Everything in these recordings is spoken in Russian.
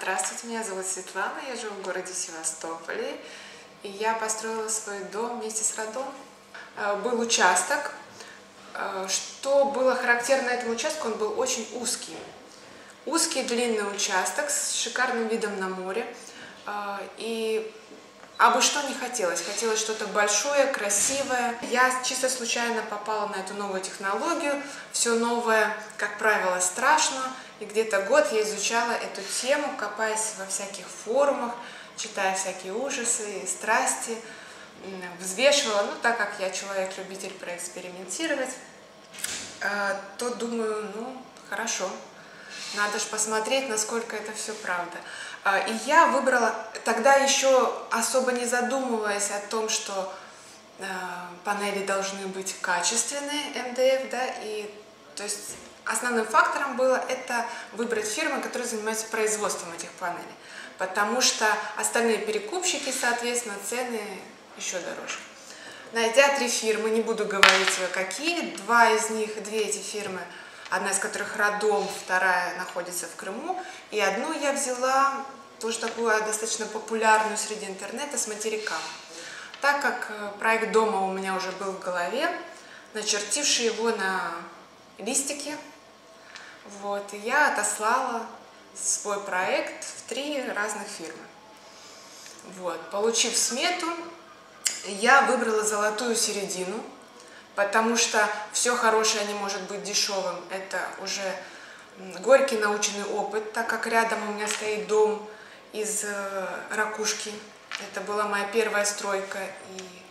Здравствуйте, меня зовут Светлана, я живу в городе Севастополе, и я построила свой дом вместе с родом. Был участок. Что было характерно этому участку, он был очень узкий. Узкий длинный участок с шикарным видом на море. И абы что не хотелось. Хотелось что-то большое, красивое. Я чисто случайно попала на эту новую технологию. Все новое, как правило, страшно. И где-то год я изучала эту тему, копаясь во всяких форумах, читая всякие ужасы и страсти, взвешивала. Ну, так как я человек-любитель проэкспериментировать, то думаю, ну, хорошо, надо же посмотреть, насколько это все правда. И я выбрала, тогда еще особо не задумываясь о том, что панели должны быть качественные, МДФ, да, и то есть основным фактором было это выбрать фирмы, которые занимаются производством этих панелей, потому что остальные перекупщики, соответственно, цены еще дороже. Найдя 3 фирмы, не буду говорить какие, две эти фирмы, одна из которых родом, вторая находится в Крыму, и одну я взяла, тоже такую достаточно популярную среди интернета, с материка. Так как проект дома у меня уже был в голове, начертивший его на листике, вот, и я отослала свой проект в 3 разных фирмы. Вот, получив смету, я выбрала золотую середину, потому что все хорошее не может быть дешевым. Это уже горький научный опыт, так как рядом у меня стоит дом из ракушки. Это была моя первая стройка, и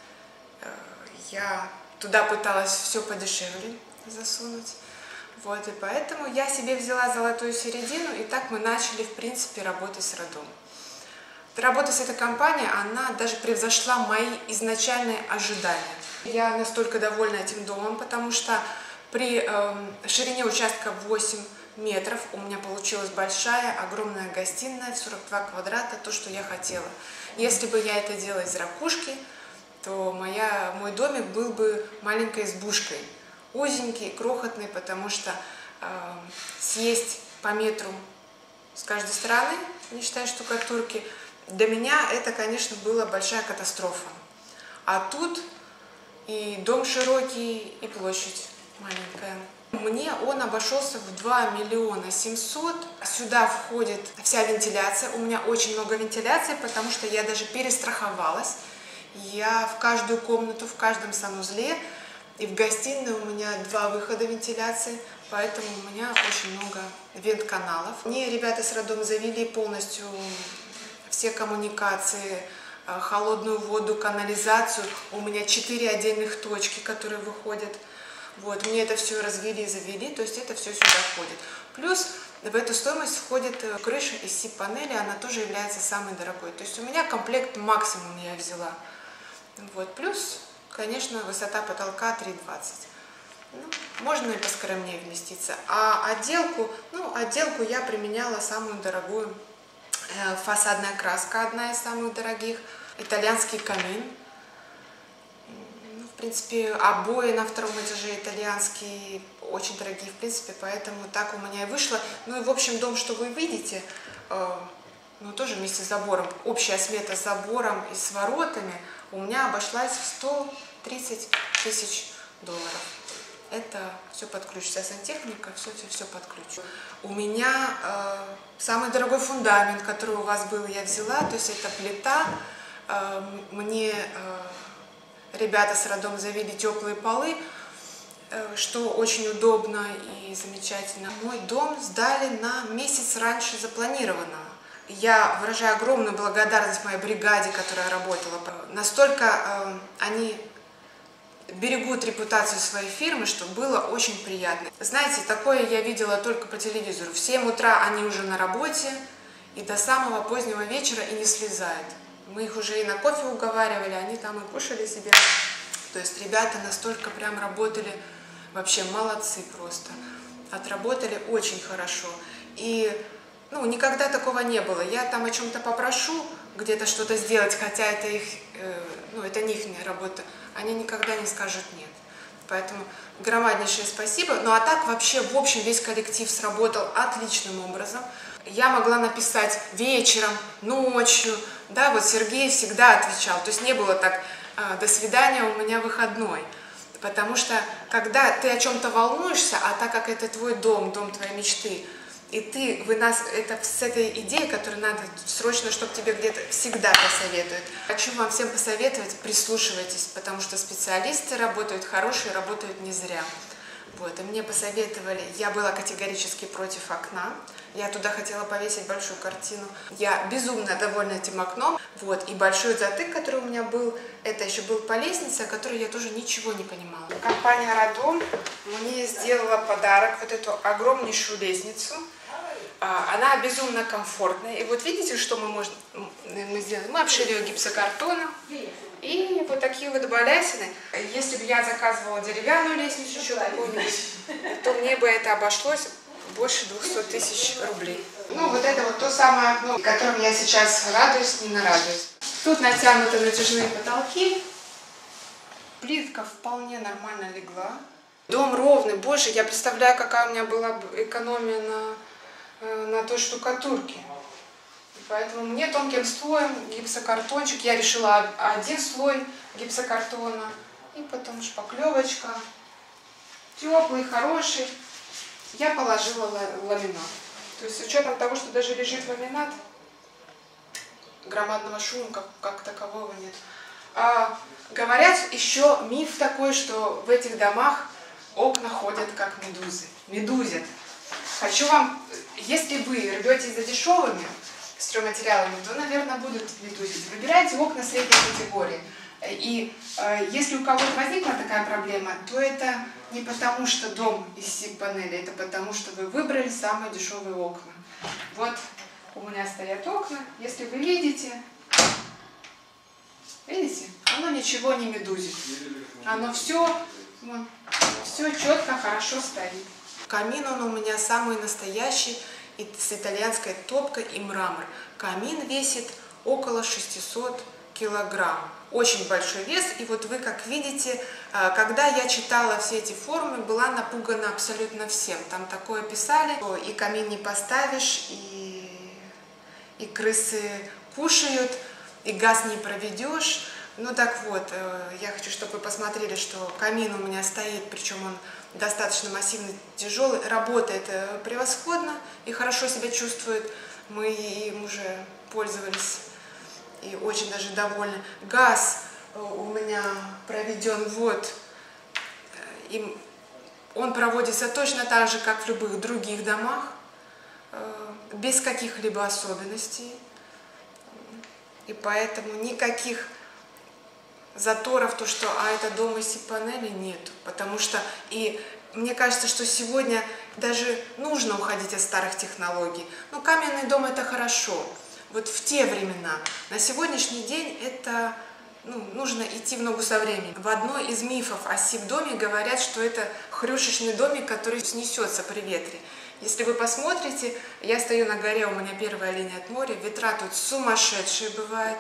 я туда пыталась все подешевле засунуть. Вот, и поэтому я себе взяла золотую середину, и так мы начали, в принципе, работать с родом. Работа с этой компанией, она даже превзошла мои изначальные ожидания. Я настолько довольна этим домом, потому что при ширине участка 8 метров у меня получилась большая, огромная гостиная в 42 квадрата, то, что я хотела. Если бы я это делала из ракушки, то мой домик был бы маленькой избушкой, узенький, крохотный, потому что съесть по метру с каждой стороны, не считая штукатурки, для меня это, конечно, была большая катастрофа. А тут и дом широкий, и площадь маленькая. Мне он обошелся в 2 700 000. Сюда входит вся вентиляция. У меня очень много вентиляции, потому что я даже перестраховалась. Я в каждую комнату, в каждом санузле, и в гостиной у меня 2 выхода вентиляции, поэтому у меня очень много вент-каналов. Мне ребята с родом завели полностью все коммуникации, холодную воду, канализацию. У меня 4 отдельных точки, которые выходят. Вот, мне это все развели и завели, то есть это все сюда входит. Плюс в эту стоимость входит крыша из СИП-панели, она тоже является самой дорогой. То есть у меня комплект максимум я взяла. Вот, плюс, конечно, высота потолка 3,20. Ну, можно и поскромнее вместиться. А отделку я применяла самую дорогую. Фасадная краска одна из самых дорогих. Итальянский камин. В принципе, обои на 2-м этаже итальянские, очень дорогие, в принципе, поэтому так у меня и вышло. Ну и, в общем, дом, что вы видите, ну, тоже вместе с забором, общая смета с забором и с воротами у меня обошлась в 130 000 $. Это все под ключ, вся сантехника, все под ключ. У меня самый дорогой фундамент, который у вас был, я взяла, то есть это плита. Мне ребята с родом завели теплые полы, что очень удобно и замечательно. Мой дом сдали на месяц раньше запланированного. Я выражаю огромную благодарность моей бригаде, которая работала. Настолько они берегут репутацию своей фирмы, что было очень приятно. Знаете, такое я видела только по телевизору. В 7 утра они уже на работе, и до самого позднего вечера и не слезают. Мы их уже и на кофе уговаривали, они там и кушали себе. То есть ребята настолько прям работали, вообще молодцы просто. Отработали очень хорошо. И ну, никогда такого не было. Я там о чем-то попрошу, где-то что-то сделать, хотя это это не их работа. Они никогда не скажут нет. Поэтому громаднейшее спасибо. Ну а так вообще, в общем, весь коллектив сработал отличным образом. я могла написать вечером, ночью, да, вот Сергей всегда отвечал, то есть не было так, до свидания, у меня выходной. Потому что, когда ты о чем-то волнуешься, а так как это твой дом, дом твоей мечты, и это с этой идеей, которую надо срочно, чтобы тебе где-то всегда посоветуют. Хочу вам всем посоветовать, прислушивайтесь, потому что специалисты работают хорошие, работают не зря. Вот, и мне посоветовали, я была категорически против окна, я туда хотела повесить большую картину. Я безумно довольна этим окном, вот, и большой затык, который у меня был, это еще был по лестнице, о которой я тоже ничего не понимала. Компания Родом мне сделала подарок, вот эту огромнейшую лестницу. Она безумно комфортная. И вот видите, что мы сделали? Мы обшили ее гипсокартоном. И вот такие вот балясины. Если бы я заказывала деревянную лестницу еще какую-нибудь, то мне бы это обошлось больше 200 тысяч рублей. Ну, вот это вот то самое окно, которым я сейчас радуюсь, не нарадуюсь. Тут натянуты натяжные потолки. Плитка вполне нормально легла. Дом ровный. Боже, я представляю, какая у меня была экономия на той штукатурке. Поэтому мне тонким слоем гипсокартончик, я решила один слой гипсокартона, и потом шпаклевочка, теплый, хороший, я положила ламинат. То есть с учетом того, что даже лежит ламинат, громадного шума как такового нет. Говорят, еще миф такой, что в этих домах окна ходят как медузы, медузят. Хочу вам, если вы рветесь за дешевыми стройматериалами, то, наверное, будут медузить. Выбирайте окна средней категории. И если у кого-то возникла такая проблема, то это не потому, что дом из сип-панели, это потому, что вы выбрали самые дешевые окна. Вот у меня стоят окна. Если вы видите, оно ничего не медузит. Оно все четко, хорошо стоит. Камин он у меня самый настоящий, с итальянской топкой и мрамор. Камин весит около 600 килограмм. Очень большой вес. И вот вы, как видите, когда я читала все эти форумы, была напугана абсолютно всем. Там такое писали, что и камин не поставишь, и крысы кушают, и газ не проведешь. Ну так вот, я хочу, чтобы вы посмотрели, что камин у меня стоит, причем он достаточно массивный, тяжелый, работает превосходно и хорошо себя чувствует. Мы им уже пользовались и очень даже довольны. Газ у меня проведен вот, и он проводится точно так же, как в любых других домах, без каких-либо особенностей. И поэтому никаких заторов, то, что это дом из сип-панели, нету. Потому что, и мне кажется, что сегодня даже нужно уходить от старых технологий. Но каменный дом это хорошо. Вот в те времена. На сегодняшний день это нужно идти в ногу со временем. В одной из мифов о сип-доме говорят, что это хрюшечный домик, который снесется при ветре. Если вы посмотрите, я стою на горе, у меня первая линия от моря, ветра тут сумасшедшие бывают.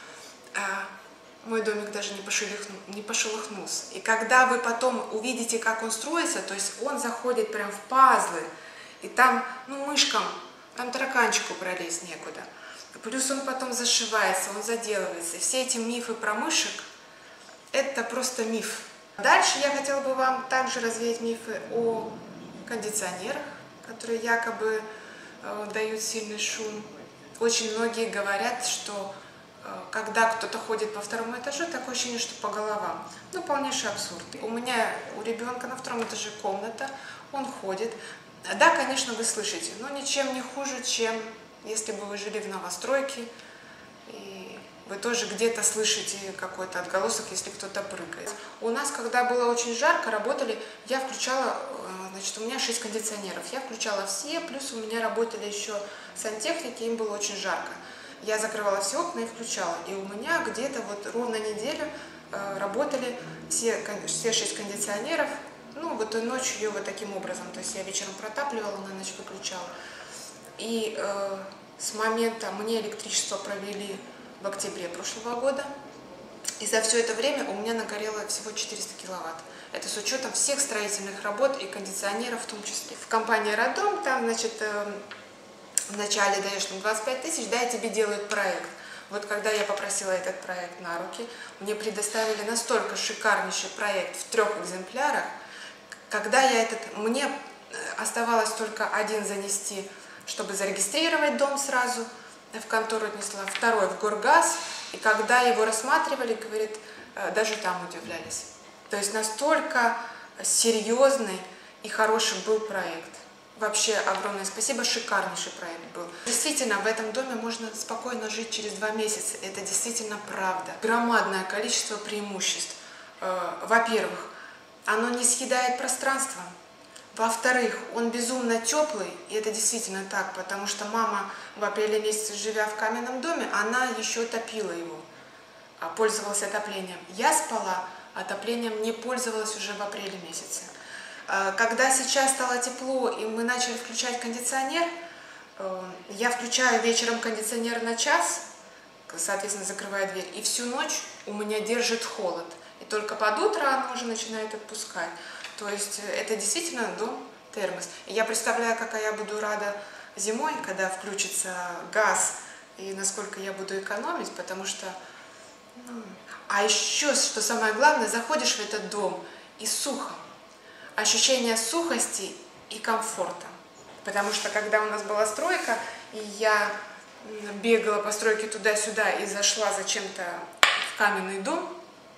Мой домик даже не пошелохнулся. И когда вы потом увидите, как он строится, то есть он заходит прям в пазлы, и там, мышкам, там тараканчику пролезть некуда. Плюс он потом зашивается, он заделывается. И все эти мифы про мышек, это просто миф. Дальше я хотела бы вам также развеять мифы о кондиционерах, которые якобы дают сильный шум. Очень многие говорят, что когда кто-то ходит по второму этажу, такое ощущение, что по головам. Полнейший абсурд. У меня, у ребенка на втором этаже комната, он ходит. Да, конечно, вы слышите, но ничем не хуже, чем если бы вы жили в новостройке, и вы тоже где-то слышите какой-то отголосок, если кто-то прыгает. У нас, когда было очень жарко, работали, я включала, значит, у меня 6 кондиционеров, я включала все, плюс у меня работали еще сантехники, им было очень жарко. Я закрывала все окна и включала. И у меня где-то вот ровно неделю работали все 6 кондиционеров. Вот и ночью ее вот таким образом. То есть я вечером протапливала, на ночь выключала. И с момента мне электричество провели в октябре прошлого года. И за все это время у меня нагорело всего 400 киловатт. Это с учетом всех строительных работ и кондиционеров в том числе. В компании Родом там, значит, вначале даешь там 25 тысяч, да, и тебе делают проект. Вот когда я попросила этот проект на руки, мне предоставили настолько шикарнейший проект в 3 экземплярах, когда мне оставалось только один занести, чтобы зарегистрировать дом сразу, в контору отнесла, второй в Горгаз, и когда его рассматривали, говорит, даже там удивлялись. То есть настолько серьезный и хороший был проект. Вообще огромное спасибо, шикарнейший проект был. Действительно, в этом доме можно спокойно жить через 2 месяца. Это действительно правда. Громадное количество преимуществ. Во-первых, оно не съедает пространство. Во-вторых, он безумно теплый, и это действительно так, потому что мама в апреле месяце, живя в каменном доме, она еще топила его, пользовалась отоплением. Я спала, отоплением не пользовалась уже в апреле месяце. Когда сейчас стало тепло, и мы начали включать кондиционер, я включаю вечером кондиционер на час, соответственно, закрываю дверь, и всю ночь у меня держит холод. И только под утро оно уже начинает отпускать. То есть это действительно дом-термос. И я представляю, какая я буду рада зимой, когда включится газ, и насколько я буду экономить, потому что... А еще, что самое главное, заходишь в этот дом и сухо. Ощущение сухости и комфорта. Потому что когда у нас была стройка, и я бегала по стройке туда-сюда и зашла зачем-то в каменный дом,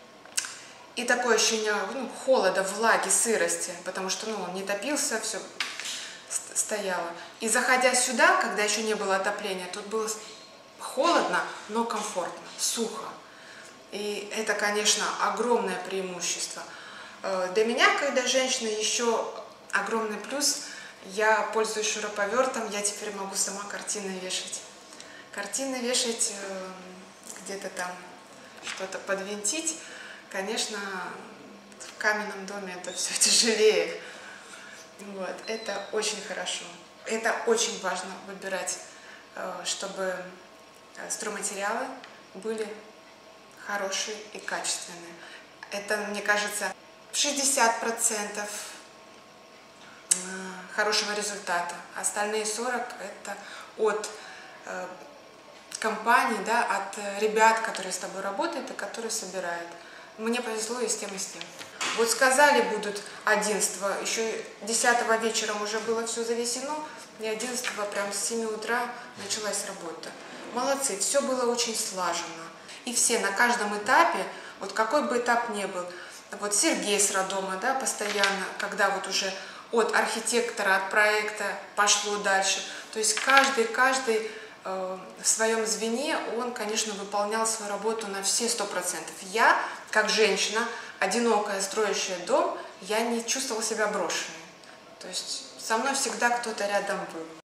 и такое ощущение холода, влаги, сырости, потому что он не топился, все стояло. И заходя сюда, когда еще не было отопления, тут было холодно, но комфортно, сухо. И это, конечно, огромное преимущество. Для меня, когда женщина, еще огромный плюс, я пользуюсь шуруповертом, я теперь могу сама картины вешать. Картины вешать, где-то там что-то подвинтить, конечно, в каменном доме это все тяжелее. Вот, это очень хорошо. Это очень важно выбирать, чтобы стройматериалы были хорошие и качественные. Это, мне кажется, 60% хорошего результата. Остальные 40% это от компании, да, от ребят, которые с тобой работают и которые собирают. Мне повезло и с тем, и с тем. Вот сказали, будут 11-го, еще 10-го вечером уже было все завесено, и 11-го прям с 7 утра началась работа. Молодцы, все было очень слаженно. И все на каждом этапе, вот какой бы этап ни был, вот Сергей с роддома, да, постоянно, когда вот уже от архитектора, от проекта пошло дальше, то есть каждый в своем звене, он, конечно, выполнял свою работу на все 100%. Я, как женщина, одинокая, строящая дом, я не чувствовала себя брошенной. То есть со мной всегда кто-то рядом был.